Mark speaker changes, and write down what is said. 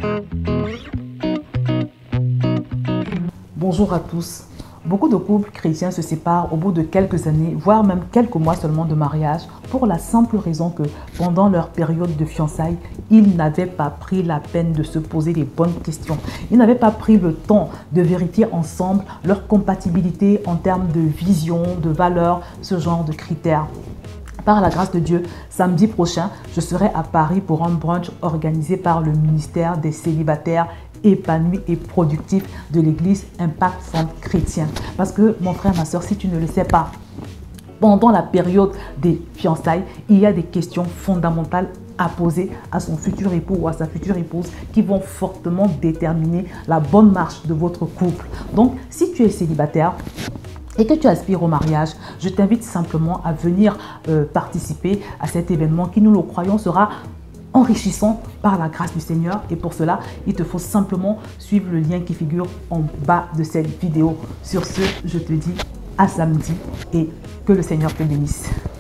Speaker 1: Bonjour à tous. Beaucoup de couples chrétiens se séparent au bout de quelques années, voire même quelques mois seulement de mariage, pour la simple raison que pendant leur période de fiançailles, ils n'avaient pas pris la peine de se poser les bonnes questions. Ils n'avaient pas pris le temps de vérifier ensemble leur compatibilité en termes de vision, de valeurs, ce genre de critères. Par la grâce de Dieu, samedi prochain, je serai à Paris pour un brunch organisé par le ministère des célibataires épanouis et productifs de l'église Impact Centre Chrétien. Parce que mon frère, ma soeur, si tu ne le sais pas, pendant la période des fiançailles, il y a des questions fondamentales à poser à son futur époux ou à sa future épouse qui vont fortement déterminer la bonne marche de votre couple. Donc, si tu es célibataire et que tu aspires au mariage, je t'invite simplement à venir participer à cet événement qui, nous le croyons, sera enrichissant par la grâce du Seigneur. Et pour cela, il te faut simplement suivre le lien qui figure en bas de cette vidéo. Sur ce, je te dis à samedi et que le Seigneur te bénisse.